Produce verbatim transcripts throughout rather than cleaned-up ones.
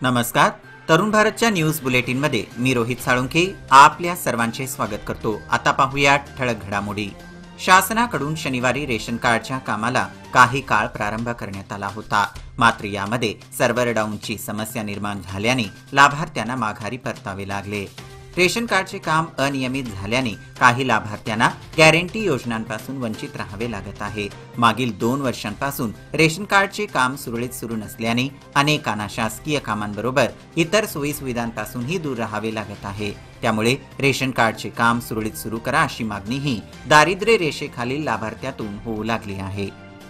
नमस्कार. तरुण भारतच्या न्यूज बुलेटिनमध्ये मी रोहित साळुंखे आपल्या सर्वांचे स्वागत करतो. आता पाहूया ठळक घडामोडी. शासनाकडून शनिवारी रेशन कार्डच्या कामाला काही काळ प्रारंभ करण्यात आला होता. मात्र यामध्ये सर्व्हर डाऊनची समस्या निर्माण झाल्याने लाभार्थ्यांना माघारी परतावे लागले. रेशन कार्डचे काम अनियमित झाल्याने काही लाभार्थ्यांना गॅरंटी योजनांपासून वंचित राहावे लागत आहे. मागील दोन वर्षांपासून रेशन कार्डचे काम सुरळीत सुरू नसल्याने अनेकांना शासकीय कामांबरोबर इतर सोयीसुविधांपासूनही दूर राहावे लागत आहे. त्यामुळे रेशन कार्डचे काम सुरळीत सुरू करा अशी मागणीही दारिद्र्य रेषेखालील लाभार्थ्यातून होऊ लागली आहे.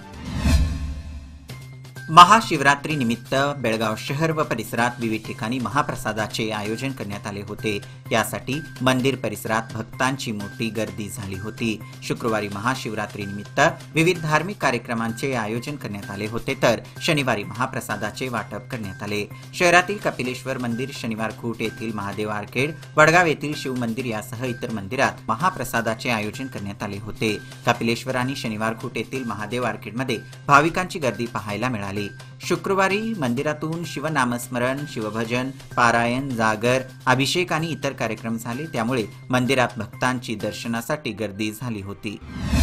महाशिवरात्री निमित्त बेळगाव शहर व परिसरात विविध ठिकाणी महाप्रसादाचे आयोजन करण्यात आले होते. यासाठी मंदिर परिसरात भक्तांची मोठी गर्दी झाली होती. शुक्रवारी महाशिवरात्री निमित्त विविध धार्मिक कार्यक्रमांचे आयोजन करण्यात आले होते, तर शनिवारी महाप्रसादाचे वाटप करण्यात आले. शहरातील कपिलेश्वर मंदिर, शनिवार खूट येथील महादेव आर्केड, वडगाव येथील शिव मंदिर यासह इतर मंदिरात महाप्रसादाचे आयोजन करण्यात आले होते. कपिलेश्वर आणि शनिवार खूट येथील महादेव आर्केडमध्ये भाविकांची गर्दी पाहायला मिळाली. शुक्रवारी मंदिरातून शिवनामस्मरण, शिवभजन, पारायण, जागर, अभिषेक आणि इतर कार्यक्रम झाले. त्यामुळे मंदिरात भक्तांची दर्शनासाठी गर्दी झाली होती.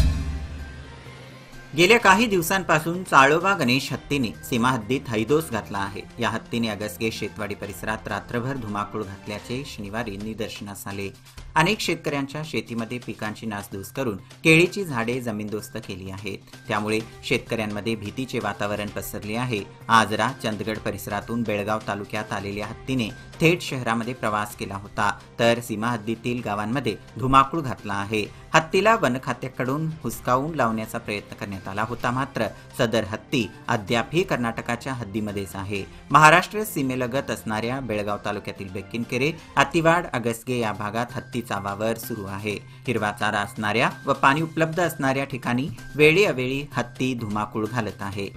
गेल्या काही दिवसांपासून चाळोबा गणेश हत्तीने सीमाहद्दीत हैदोस घातला आहे. या हत्तीने अगसगे शेतवाडी परिसरात रात्रभर धुमाकूळ घातल्याचे शनिवारी निदर्शनास आले. अनेक शेतकऱ्यांच्या शेतीमध्ये पिकांची नासधूस करून केळीची झाडे जमीनदोस्त केली आहेत. त्यामुळे शेतकऱ्यांमध्ये भीतीचे वातावरण पसरले आहे. आजरा चंदगड परिसरातून बेळगाव तालुक्यात आलेल्या हत्तीने थेट शहरामध्ये प्रवास केला होता, तर सीमाहद्दीतील गावांमध्ये धुमाकूळ घातला आहे. हत्तीला वन खात्याकडून हुसकावून लावण्याचा प्रयत्न करण्यात आला होता, मात्र सदर हत्ती अद्यापही कर्नाटकाच्या हद्दीमध्येच आहे. महाराष्ट्र सीमेलगत असणाऱ्या बेळगाव तालुक्यातील बेक्किनकेरे, अतिवाड, अगसगे या भागात हत्तीचा वावर सुरू आहे. हिरवा चारा असणाऱ्या व पाणी उपलब्ध असणाऱ्या ठिकाणी वेळी अवेळी हत्ती धुमाकूळ घालत आहे.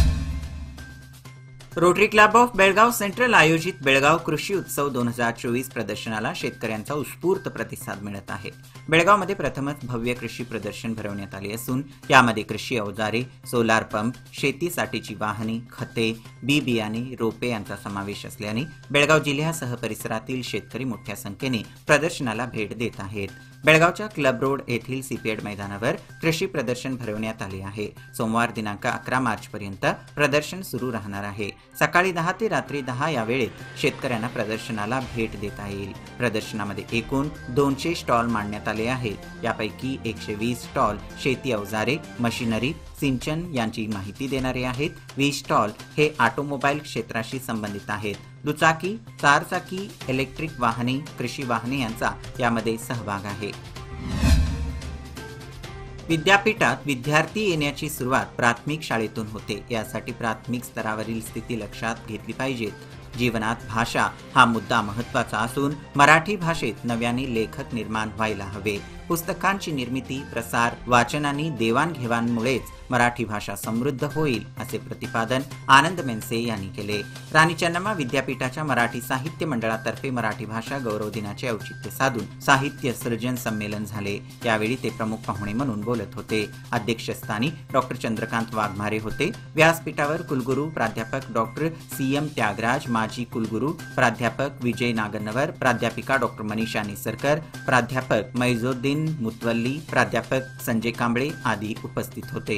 Rotary club of Belgaum central आयोजित बेळगाव कृषी उत्सव दोन हजार चोवीस प्रदर्शनाला शेतकऱ्यांचा उत्स्फूर्त प्रतिसाद मिळत आहे. बेळगावमध्ये प्रथमच भव्य कृषी प्रदर्शन भरवण्यात आले असून यामध्ये कृषी अवजारे, सोलार पंप, शेतीसाठीची वाहने, खते, बी बियाणे, रोपे यांचा समावेश असल्याने बेळगाव जिल्ह्यासह परिसरातील शेतकरी मोठ्या संख्येने प्रदर्शनाला भेट देत आहेत. बेळगावच्या क्लब रोड येथील सीपीएड मैदानावर कृषी प्रदर्शन भरवण्यात आले आहे. सोमवार दिनांक अकरा मार्च पर्यंत प्रदर्शन सुरू राहणार आहे. सकाळी दहा ते रात्री दहा या वेळेत शेतकऱ्यांना प्रदर्शनाला भेट देता येईल. प्रदर्शनामध्ये एकूण दोनशे स्टॉल मांडण्यात आले आहेत. यापैकी एकशे वीस स्टॉल शेती अवजारे, मशिनरी, सिंचन यांची माहिती देणारे आहेत. वीस स्टॉल हे ऑटोमोबाईल क्षेत्राशी संबंधित आहेत. दुचाकी, चारचाकी, इलेक्ट्रिक वाहने, कृषी वाहने यांचा यामध्ये सहभाग आहे. विद्यापीठात विद्यार्थी येण्याची सुरुवात प्राथमिक शाळेतून होते. यासाठी प्राथमिक स्तरावरील स्थिती लक्षात घेतली पाहिजेत. जीवनात भाषा हा मुद्दा महत्त्वाचा असून मराठी भाषेत नव्याने लेखक निर्माण व्हायला हवे. पुस्तकांची निर्मिती, प्रसार, वाचन आणि देवाणघेवाणमुळेच मराठी भाषा समृद्ध होईल, असे प्रतिपादन आनंद मेनसे यांनी केले. राणी चन्नम्मा विद्यापीठाच्या मराठी साहित्य मंडळातर्फे मराठी भाषा गौरव दिनाचे औचित्य साधून साहित्य सृजन संमेलन झाले. यावेळी ते प्रमुख पाहुणे म्हणून बोलत होते. अध्यक्षस्थानी डॉक्टर चंद्रकांत वाघमारे होते. व्यासपीठावर कुलगुरू प्राध्यापक डॉक्टर सी एम त्यागराज, माजी कुलगुरू प्राध्यापक विजय नागन्नवर, प्राध्यापिका डॉक्टर मनीषा निसरकर, प्राध्यापक मैजुद्दीन मुतवल्ली, प्राध्यापक संजय कांबळे आदी उपस्थित होते.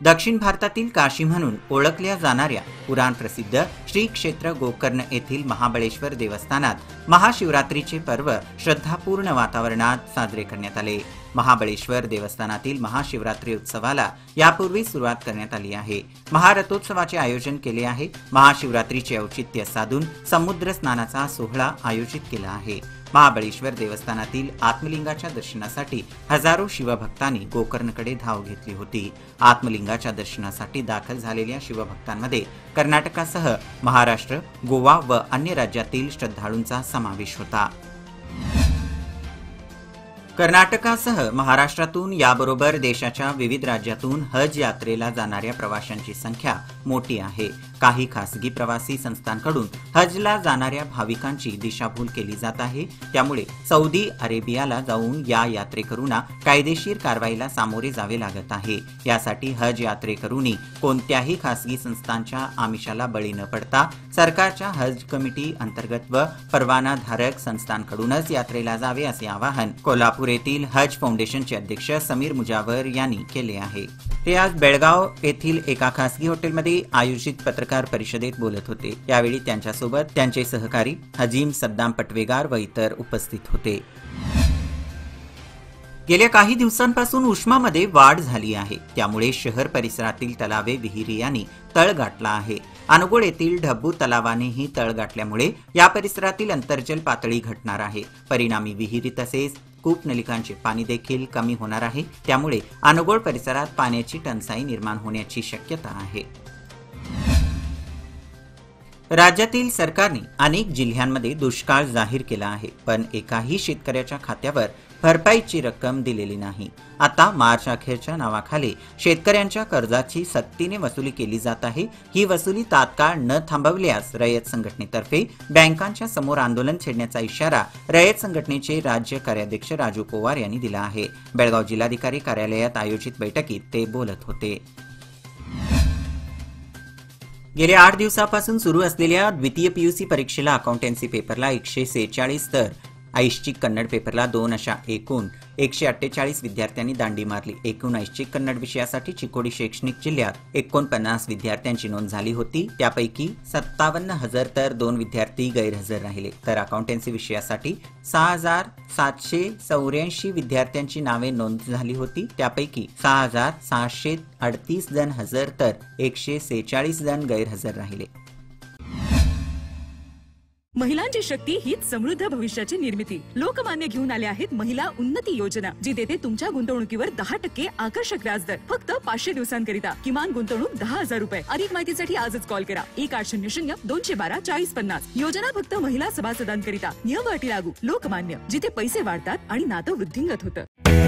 दक्षिण भारतातील काशी म्हणून ओळखल्या जाणाऱ्या पुराण प्रसिद्ध श्री क्षेत्र गोकर्ण येथील महाबळेश्वर देवस्थानात महाशिवरात्रीचे पर्व श्रद्धापूर्ण वातावरणात साजरे करण्यात आले। महाबळेश्वर देवस्थानातील महाशिवरात्री उत्सवाला यापूर्वी सुरुवात करण्यात आली आहे। महारथोत्सवाचे आयोजन केले आहे। महाशिवरात्रीचे औचित्य साधून समुद्र स्नानाचा सोहळा आयोजित केला आहे। महाबळेश्वर देवस्थानातील आत्मलिंगाच्या दर्शनासाठी हजारो शिवभक्तांनी गोकर्णकडे धाव घेतली होती। आत्मलिंगाच्या दर्शनासाठी दाखल झालेल्या शिवभक्तांमध्ये कर्नाटकासह महाराष्ट्र, गोवा व अन्य राज्यातील श्रद्धाळूंचा समावेश होता। कर्नाटकासह महाराष्ट्रातून याबरोबर देशाच्या विविध राज्यातून हज यात्रेला जाणाऱ्या प्रवाशांची संख्या मोठी आहे। काही खासगी प्रवासी संस्थांकडून हजला जाणाऱ्या भाविकांची दिशाभूल केली जात आहे। त्यामुळे सौदी अरेबियाला जाऊन या यात्रेकरूंना कायदेशीर कारवाईला सामोरे जावे लागत आहे। यासाठी हज यात्रेकरूंनी कोणत्याही खासगी संस्थांच्या आमिषाला बळी न पडता सरकारच्या हज कमिटी अंतर्गत व परवानाधारक संस्थांकडूनच यात्रेला जावे असे आवाहन कोल्हापूर येथील हज फाउंडेशनचे अध्यक्ष समीर मुजावर यांनी केले आहे। ते आज बेळगाव येथील एका खासगी हॉटेलमध्ये आयोजित पत्रकार परिषदेत बोलत होते। यावेळी त्यांच्यासोबत त्यांचे सहकारी हजीम सद्दाम पटवेगार व इतर उपस्थित होते। गेल्या काही दिवसांपासून उष्मामध्ये वाढ झाली आहे। त्यामुळे शहर परिसरातील तलावे, विहिरी यांनी तळ गाठला आहे। अनुगुळ येथील ढब्बू तलावानेही तळ गाठल्यामुळे या परिसरातील अंतर्जल पातळी घटणार आहे। परिणामी विहिरी तसेच कूपनलिकांचे पाणी देखील कमी होणार आहे। त्यामुळे अनुगुळ परिसरात पाण्याची टंचाई निर्माण होण्याची शक्यता आहे। राज्यातील सरकारने अनेक जिल्ह्यांमध्ये दुष्काळ जाहीर केला आहे, पण एकाही शेतकऱ्याच्या खात्यावर भरपाईची रक्कम दिलेली नाही। आता मार्च अखेरच्या नावाखाली शेतकऱ्यांच्या कर्जाची सक्तीने वसुली केली जात आहे। ही वसुली तात्काळ न थांबवल्यास रयत संघटनेतर्फे बँकांच्या समोर आंदोलन छेडण्याचा इशारा रयत संघटनेचे राज्य कार्याध्यक्ष राजू पवार यांनी दिला आहे। बेळगाव जिल्हाधिकारी कार्यालयात आयोजित बैठकीत ते बोलत होते। गेल्या आठ दिवसापासून सुरू असलेल्या द्वितीय पीयूसी परीक्षेला अकाउंटन्सी पेपरला एकशे सेहेचाळीस तर ऐच्छिक कन्नड पेपरला दोन अशा एकूण एकशे अठ्ठेचाळीस विद्यार्थ्यांनी दांडी मारली। एकूण ऐच्छिक कन्नड विषयासाठी चिकोडी शैक्षणिक जिल्ह्यात एकोणपन्नास विद्यार्थ्यांची नोंद झाली होती। त्यापैकी सत्तावन्न हजार तर दोन विद्यार्थी गैरहजर राहिले। तर अकाउंटन्सी विषयासाठी सहा हजार सातशे चौऱ्याऐंशी विद्यार्थ्यांची नावे नोंद झाली होती। त्यापैकी सहा हजार सहाशे अडतीस जण हजर तर एकशे सेहेचाळीस जण गैरहजर राहिले। महिलांची शक्ती हीच समृद्ध भविष्याची निर्मिती। लोकमान्य घेऊन आले आहेत महिला उन्नती योजना, जी देते तुमच्या गुंतवणुकीवर दहा टक्के आकर्षक व्याजदर फक्त पाचशे दिवसांकरिता। किमान गुंतवणूक दहा हजार रुपये। अधिक माहितीसाठी आजच कॉल करा एक आठ शून्य शून्य दोनशे बारा चाळीस पन्नास। योजना फक्त महिला सभासदांकरिता। नियम अटी लागू। लोकमान्य, जिथे पैसे वाढतात आणि नातं वृद्धिंगत होतं।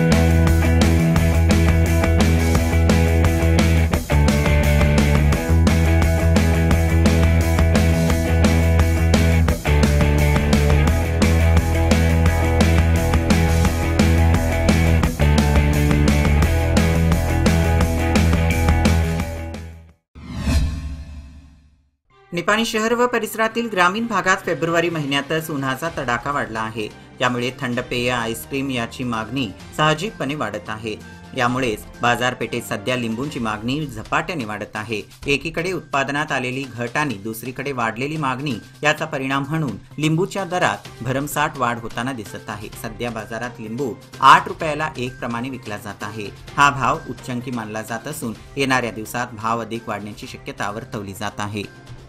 निपाणी शहर व परिसरातील ग्रामीण भागात फेब्रुवारी महिन्यातच उन्हाचा तडाखा वाढला आहे। त्यामुळे थंड पेय, आईस्क्रीम याची मागणी साहजिकपणे वाढत आहे। यामुळेच बाजारपेठेत सध्या लिंबूंची मागणी झपाट्याने वाढत आहे। एकीकडे उत्पादनात आलेली घट आणि दुसरीकडे वाढलेली मागणी याचा परिणाम म्हणून लिंबूच्या दरात भरमसाठ वाढ होताना दिसत आहे। सध्या बाजारात लिंबू आठ रुपयाला एक प्रमाणे विकला जात आहे। हा भाव उच्चांकी मानला जात असून येणाऱ्या दिवसात भाव अधिक वाढण्याची शक्यता वर्तवली जात आहे।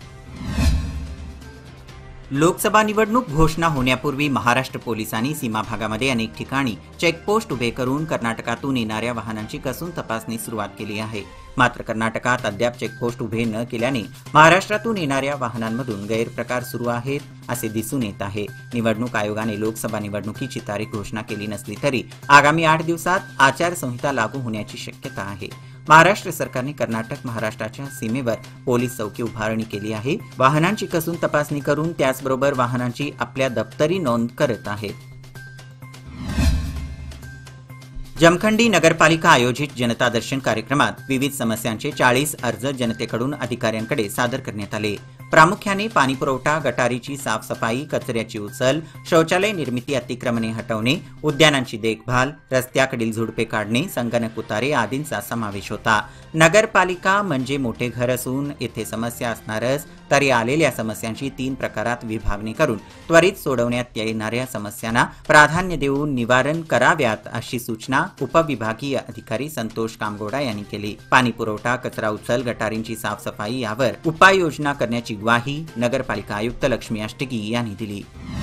लोकसभा निवडणूक घोषणा होण्यापूर्वी महाराष्ट्र पोलिसांनी सीमा भागामध्ये अनेक ठिकाणी चेकपोस्ट उभे करून कर्नाटकातून येणाऱ्या वाहनांची कसून तपासणी सुरुवात केली आहे। मात्र कर्नाटकात अद्याप चेकपोस्ट उभे न केल्याने महाराष्ट्रातून येणाऱ्या वाहनांमधून गैरप्रकार सुरू आहेत असे दिसून येत आहे। निवडणूक आयोगाने लोकसभा निवडणुकीची तारीख घोषणा केली नसली तरी आगामी आठ दिवसात आचारसंहिता लागू होण्याची शक्यता आहे। महाराष्ट्र सरकारने कर्नाटक महाराष्ट्राच्या सीमेवर पोलीस चौकी उभारणी केली आहे। वाहनांची कसून तपासणी करून त्याचबरोबर वाहनांची आपल्या दप्तरी नोंद करत आहेत। जमखंडी नगरपालिका आयोजित जनता दर्शन कार्यक्रमात विविध समस्यांचे चाळीस अर्ज जनतेकडून अधिकाऱ्यांकडे सादर करण्यात आले। प्रामुख्याने पाणीपुरवठा, गटारीची साफसफाई, कचऱ्याची उचल, शौचालय निर्मिती अतिक्रमणे हटवणे, उद्यानांची देखभाल, रस्त्याकडील झुडपे काढणे, संगणक उतारे आदींचा समावेश होता। नगरपालिका म्हणजे मोठे घर असून येथे समस्या असणारच, तरी आलेल्या समस्यांची तीन प्रकारात विभागणी करून त्वरित सोडवण्यात येणाऱ्या समस्यांना प्राधान्य देऊन निवारण कराव्यात अशी सूचना उपविभागीय अधिकारी संतोष कामगोडा यांनी केली। पाणी पुरवठा, कचरा उचल, गटारींची साफसफाई यावर उपाययोजना करण्याची ग्वाही नगरपालिका आयुक्त लक्ष्मी अष्टगी यांनी दिली।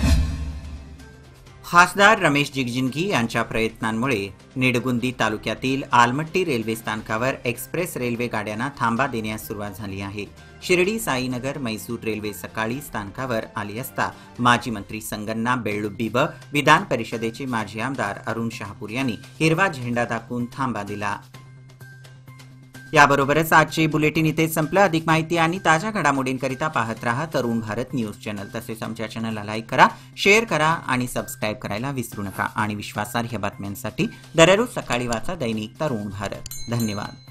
खासदार रमेश जिगजिणगी यांच्या प्रयत्नांमुळे निडगुंदी तालुक्यातील आलमट्टी रेल्वे स्थानकावर एक्सप्रेस रेल्वे गाड्यांना थांबा देण्यास सुरुवात झाली आहे। शिर्डी साईनगर मैसूर रेल्वे सकाळी स्थानकावर आली असता माजी मंत्री संगण्णा बेळ्ळुब्बी व विधान परिषदेचे माजी आमदार अरुण शहापूर यांनी हिरवा झेंडा दाखवून थांबा दिला। याबरोबरच आजचे बुलेटिन इथे संपलं। अधिक माहिती आणि ताज्या घडामोडींकरिता पाहत रहा तरुण भारत न्यूज चॅनल। तसेच आमच्या चॅनलला लाईक करा, शेअर करा आणि सबस्क्राईब करायला विसरू नका। आणि विश्वासार्ह बातम्यांसाठी दररोज सकाळी वाचा दैनिक तरुण भारत। धन्यवाद।